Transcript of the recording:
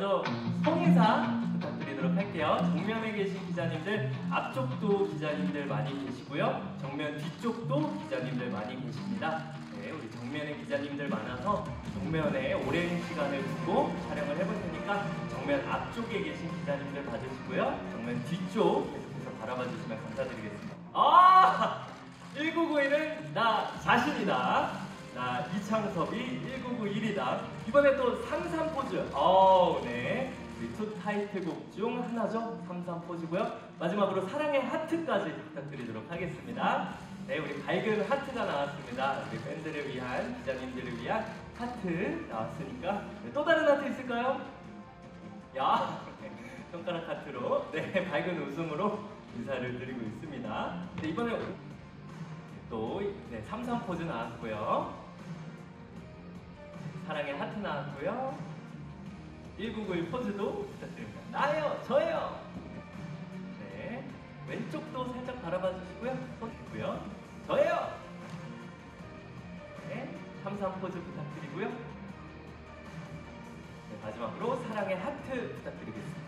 먼저 송인사 부탁드리도록 할게요. 정면에 계신 기자님들, 앞쪽도 기자님들 많이 계시고요. 정면 뒤쪽도 기자님들 많이 계십니다. 네, 우리 정면에 기자님들 많아서 정면에 오랜 시간을 두고 촬영을 해볼 테니까 정면 앞쪽에 계신 기자님들 봐주시고요. 정면 뒤쪽 계속해서 바라봐 주시면 감사드리겠습니다. 1991은 나 자신이다. 나 이창섭이 1991이다. 이번에 또 33 포즈. 네. 우리 투 타이틀곡 중 하나죠. 33 포즈고요. 마지막으로 사랑의 하트까지 부탁드리도록 하겠습니다. 네, 우리 밝은 하트가 나왔습니다. 우리 팬들을 위한, 기자님들을 위한 하트 나왔으니까 또 다른 하트 있을까요? 야, 손가락 하트로 네, 밝은 웃음으로 인사를 드리고 있습니다. 네, 이번에 또 33 포즈 나왔고요. 사랑의 하트 나왔고요. 1991 포즈도 부탁드립니다. 나예요, 저예요. 네, 왼쪽도 살짝 바라봐 주시고요. 손 들고요. 저예요. 네, 33 포즈 부탁드리고요. 네, 마지막으로 사랑의 하트 부탁드리겠습니다.